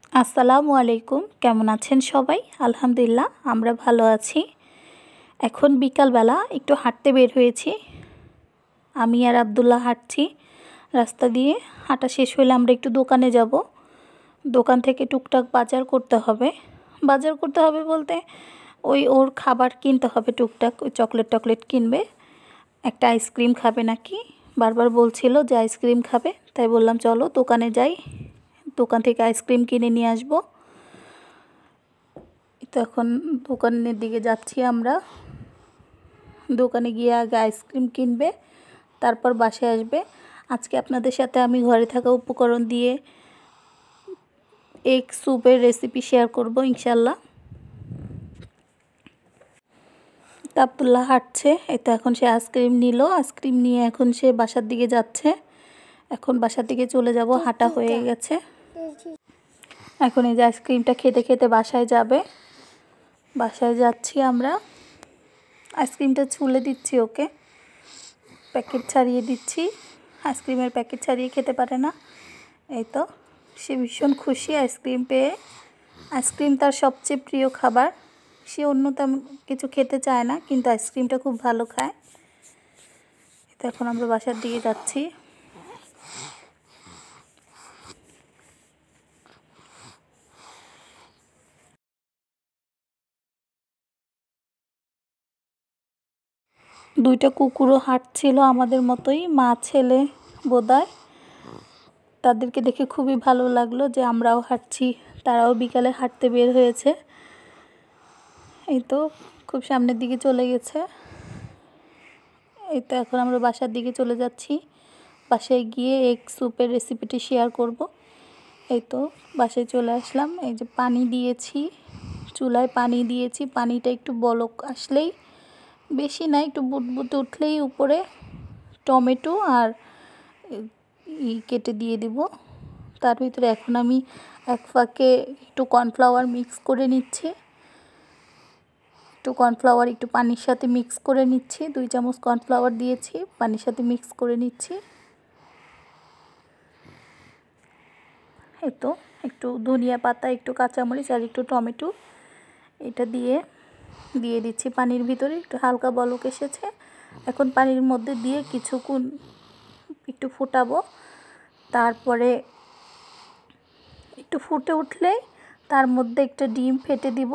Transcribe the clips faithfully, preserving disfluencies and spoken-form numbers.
আসসালামু আলাইকুম, কেমন আছেন সবাই? আলহামদুলিল্লাহ আমরা ভালো আছি। এখন বিকালবেলা একটু হাঁটতে বের হয়েছি। আমি আর আব্দুল্লাহ হাঁটছি রাস্তা দিয়ে। হাঁটা শেষ হলে আমরা একটু দোকানে যাব। দোকান থেকে টুকটাক বাজার করতে হবে। বাজার করতে হবে বলতে ওই ওর খাবার কিনতে হবে টুকটাক। ওই চকলেট টকলেট কিনবে, একটা আইসক্রিম খাবে নাকি বারবার বলছিল যে আইসক্রিম খাবে। তাই বললাম চলো দোকানে যাই, দোকান থেকে আইসক্রিম কিনে নিয়ে আসবো। তো এখন দোকানের দিকে যাচ্ছি আমরা। দোকানে গিয়ে আগে আইসক্রিম কিনবে, তারপর বাসায় আসবে। আজকে আপনাদের সাথে আমি ঘরে থাকা উপকরণ দিয়ে এগ স্যুপের রেসিপি শেয়ার করব ইনশাল্লাহ। তো আব্দুল্লাহ হাঁটছে, এই তো এখন সে আইসক্রিম নিল। আইসক্রিম নিয়ে এখন সে বাসার দিকে যাচ্ছে। এখন বাসার দিকে চলে যাব, হাঁটা হয়ে গেছে। এখন এই যে আইসক্রিমটা খেতে খেতে বাসায় যাবে। বাসায় যাচ্ছি আমরা। আইসক্রিমটা ছুলে দিচ্ছি ওকে, প্যাকেট ছাড়িয়ে দিচ্ছি। আইসক্রিমের প্যাকেট ছাড়িয়ে খেতে পারে না। এই তো সে ভীষণ খুশি আইসক্রিম পেয়ে। আইসক্রিম তার সবচেয়ে প্রিয় খাবার। সে অন্য তেমন কিছু খেতে চায় না, কিন্তু আইসক্রিমটা খুব ভালো খায়। তো এখন আমরা বাসার দিকে যাচ্ছি। দুইটা কুকুরও হাঁটছিল আমাদের মতোই, মা ছেলে বোধহয়। তাদেরকে দেখে খুবই ভালো লাগলো যে আমরাও হাঁটছি, তারাও বিকালে হাঁটতে বের হয়েছে। এই তো খুব সামনের দিকে চলে গেছে। এই তো এখন আমরা বাসার দিকে চলে যাচ্ছি। বাসায় গিয়ে এগ স্যুপের রেসিপিটি শেয়ার করব। এই তো বাসায় চলে আসলাম। এই যে পানি দিয়েছি, চুলায় পানি দিয়েছি। পানিটা একটু বলক আসলেই, বেশি না, একটু বুটবুটে উঠলেই উপরে টমেটো আর ই কেটে দিয়ে দিব। তার ভিতরে এখন আমি এক ফাঁকে একটু কর্নফ্লাওয়ার মিক্স করে নিচ্ছি। একটু কর্নফ্লাওয়ার একটু পানির সাথে মিক্স করে নিচ্ছি। দুই চামচ কর্নফ্লাওয়ার দিয়েছি, পানির সাথে মিক্স করে নিচ্ছি। এই তো একটু ধনিয়া পাতা, একটু কাঁচামরিচ আর একটু টমেটো এটা দিয়ে দিয়ে দিচ্ছি পানির ভিতরে। একটু হালকা বলক এসেছে। এখন পানির মধ্যে দিয়ে কিছুক্ষণ একটু ফুটাবো। তারপরে একটু ফুটে উঠলে তার মধ্যে একটা ডিম ফেটে দিব।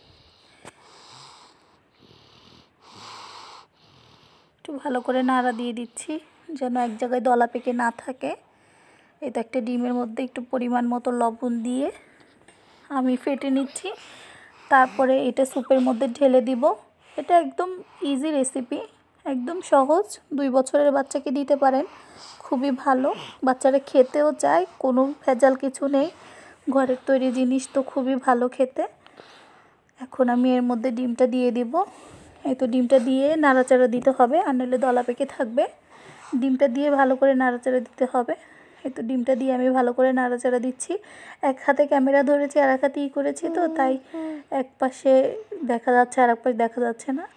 একটু ভালো করে নাড়া দিয়ে দিচ্ছি যেন এক জায়গায় দলা পেকে না থাকে। এটা একটা ডিমের মধ্যে একটু পরিমাণ মতো লবণ দিয়ে আমি ফেটে নিচ্ছি। তারপরে এটা স্যুপের মধ্যে ঢেলে দিব। এটা একদম ইজি রেসিপি, একদম সহজ। দুই বছরের বাচ্চাকে দিতে পারেন, খুবই ভালো। বাচ্চারা খেতেও চায়, কোনো ভেজাল কিছু নেই। ঘরের তৈরি জিনিস তো খুবই ভালো খেতে। এখন আমি এর মধ্যে ডিমটা দিয়ে দিব। এই তো ডিমটা দিয়ে নাড়াচাড়া দিতে হবে, আর নাহলে দলা পেকে থাকবে। ডিমটা দিয়ে ভালো করে নাড়াচাড়া দিতে হবে। এই তো ডিমটা দিয়ে আমি ভালো করে নাড়াচাড়া দিচ্ছি। এক হাতে ক্যামেরা ধরেছি আর এক হাতে ই করেছি, তো তাই এক পাশে দেখা যাচ্ছে আর এক পাশে দেখা যাচ্ছে না।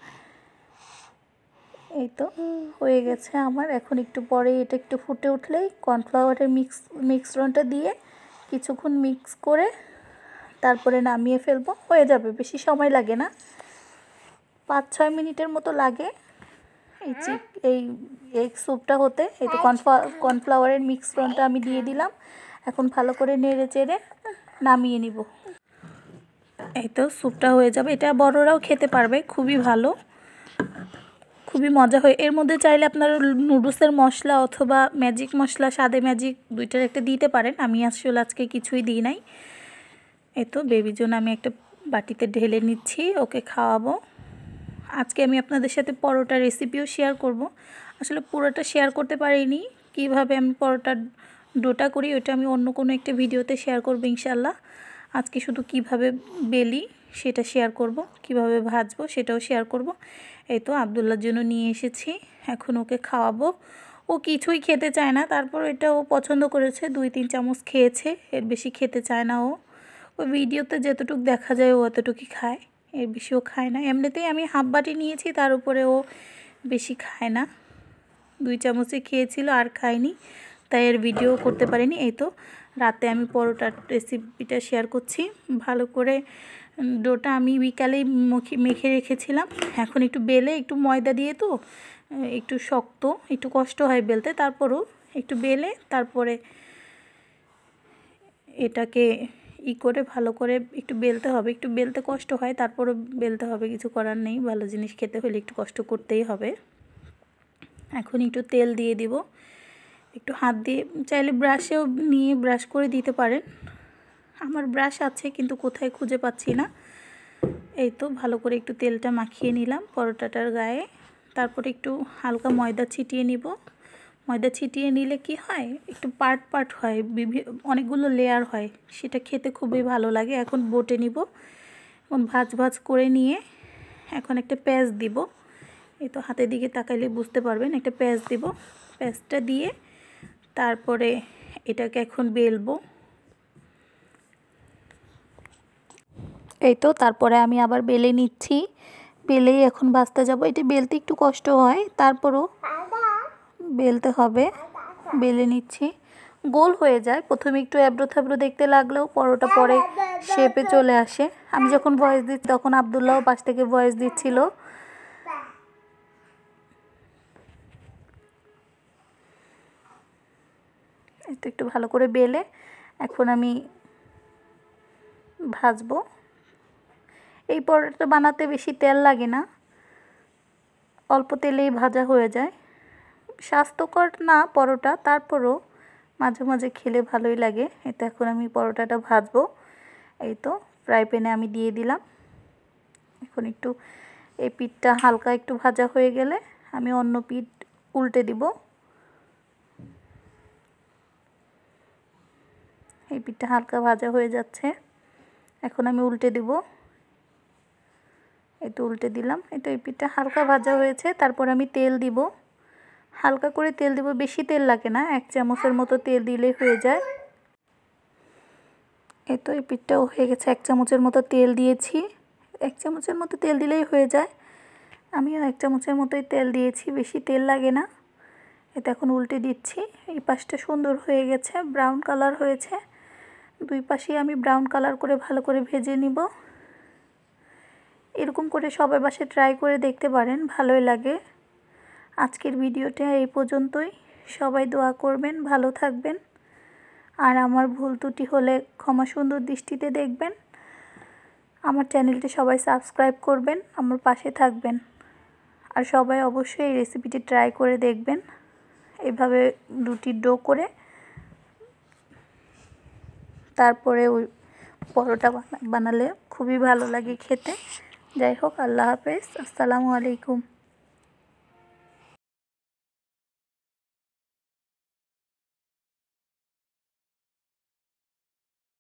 এই তো হয়ে গেছে আমার। এখন একটু পরে এটা একটু ফুটে উঠলেই কর্নফ্লাওয়ারের মিক্স মিক্সরনটা দিয়ে কিছুক্ষণ মিক্স করে তারপরে নামিয়ে ফেলবো। হয়ে যাবে, বেশি সময় লাগে না, পাঁচ ছয় মিনিটের মতো লাগে এই চিক এই এগ স্যুপটা হতে। এই তো কর্নফ্লাওয়ারের মিক্সরনটা আমি দিয়ে দিলাম। এখন ভালো করে নেড়ে চেড়ে নামিয়ে নিব। এই তো স্যুপটা হয়ে যাবে। এটা বড়রাও খেতে পারবে, খুবই ভালো, খুবই মজা হয়। এর মধ্যে চাইলে আপনারা নুডলসের মশলা অথবা ম্যাজিক মশলা, স্বাদে ম্যাজিক দুইটার একটা দিতে পারেন। আমি আসলে আজকে কিছুই দিই নাই। এই তো বেবির জন্য আমি একটা বাটিতে ঢেলে নিচ্ছি, ওকে খাওয়াবো। আজকে আমি আপনাদের সাথে পরোটা রেসিপিও শেয়ার করব। আসলে পুরোটা শেয়ার করতে পারিনি, কিভাবে আমি পরোটার ডোটা করি ওটা আমি অন্য কোনো একটা ভিডিওতে শেয়ার করব ইনশাল্লাহ। আজকে শুধু কিভাবে বেলি সেটা শেয়ার করব, কিভাবে ভাজবো সেটাও শেয়ার করব। এই তো আব্দুল্লাহর জন্য নিয়ে এসেছি, এখন ওকে খাওয়াবো। ও কিছুই খেতে চায় না, তারপর এটা ও পছন্দ করেছে, দুই তিন চামচ খেয়েছে, এর বেশি খেতে চায় না ও। ওই ভিডিওতে যতটুকু দেখা যায় ও অতটুকুই খায়, এর বেশিও খায় না। এমনিতেই আমি হাফ বাটি নিয়েছি, তার উপরে ও বেশি খায় না। দুই চামচই খেয়েছিল আর খায়নি, তাই এর ভিডিও করতে পারিনি। এই তো রাতে আমি পরোটার রেসিপিটা শেয়ার করছি। ভালো করে ডোটা আমি বিকালেই মুখে মেখে রেখেছিলাম। এখন একটু বেলে, একটু ময়দা দিয়ে তো একটু শক্ত, একটু কষ্ট হয় বেলতে, তারপরও একটু বেলে তারপরে এটাকে ই করে ভালো করে একটু বেলতে হবে। একটু বেলতে কষ্ট হয়, তারপরও বেলতে হবে, কিছু করার নেই। ভালো জিনিস খেতে হলে একটু কষ্ট করতেই হবে। এখন একটু তেল দিয়ে দিব, একটু হাত দিয়ে, চাইলে ব্রাশেও নিয়ে ব্রাশ করে দিতে পারেন। আমার ব্রাশ আছে কিন্তু কোথায় খুঁজে পাচ্ছি না। এই তো ভালো করে একটু তেলটা মাখিয়ে নিলাম পরোটাটার গায়ে। তারপরে একটু হালকা ময়দা ছিটিয়ে নিব। ময়দা ছিটিয়ে নিলে কি হয়, একটু পার্ট পার্ট হয়, অনেকগুলো লেয়ার হয়, সেটা খেতে খুবই ভালো লাগে। এখন বটে নিব, এখন ভাজ ভাজ করে নিয়ে এখন একটা পেঁয়াজ দিব। এই তো হাতের দিকে তাকাইলে বুঝতে পারবেন, একটা পেঁয়াজ দিব। পেঁয়াজটা দিয়ে তারপরে এটাকে এখন বেলবো। এই তো তারপরে আমি আবার বেলে নিচ্ছি, বেলেই এখন ভাজতে যাব। এটা বেলতে একটু কষ্ট হয়, তারপরও বেলতে হবে। বেলে নিচ্ছি, গোল হয়ে যায়। প্রথমে একটু এবড়ো থেবড়ো দেখতে লাগলেও পরোটা পরে শেপে চলে আসে। আমি যখন ভয়েস দিচ্ছি তখন আবদুল্লাহও পাশ থেকে ভয়েস দিচ্ছিল। একটু একটু ভালো করে বেলে এখন আমি ভাজবো। এই পরোটা বানাতে বেশি তেল লাগে না, অল্প তেলেই ভাজা হয়ে যায়। স্বাস্থ্যকর না পরোটা, তারপরও মাঝে মাঝে খেলে ভালোই লাগে। এটা এখন আমি পরোটাটা ভাজবো। এই তো ফ্রাই প্যানে আমি দিয়ে দিলাম। এখন একটু এই পিঠটা হালকা একটু ভাজা হয়ে গেলে আমি অন্য পিঠ উল্টে দিব। এই পিঠটা হালকা ভাজা হয়ে যাচ্ছে, এখন আমি উল্টে দিব। এই তো উল্টে দিলাম। এই তো এই পিঠটা হালকা ভাজা হয়েছে, তারপর আমি তেল দিব, হালকা করে তেল দিব, বেশি তেল লাগে না, এক চামচের মতো তেল দিলেই হয়ে যায়। এই তো এই পিঠটাও হয়ে গেছে, এক চামচের মতো তেল দিয়েছি। এক চামচের মতো তেল দিলেই হয়ে যায়, আমিও এক চামচের মতোই তেল দিয়েছি, বেশি তেল লাগে না। এটা এখন উল্টে দিচ্ছি। এই পাশটা সুন্দর হয়ে গেছে, ব্রাউন কালার হয়েছে। দুই পাশেই আমি ব্রাউন কালার করে ভালো করে ভেজে নিব। এরকম করে সবাই বাসায় ট্রাই করে দেখতে পারেন, ভালোই লাগে। আজকের ভিডিওটা এই পর্যন্তই। সবাই দোয়া করবেন, ভালো থাকবেন। আর আমার ভুল ত্রুটি হলে ক্ষমা সুন্দর দৃষ্টিতে দেখবেন। আমার চ্যানেলটি সবাই সাবস্ক্রাইব করবেন, আমার পাশে থাকবেন। আর সবাই অবশ্যই এই রেসিপিটি ট্রাই করে দেখবেন। এভাবে রুটির ডো করে তারপরে ওই পরোটা বানালে খুবই ভালো লাগে খেতে। যাই হোক, আল্লাহ হাফেজ, আসসালামু আলাইকুম।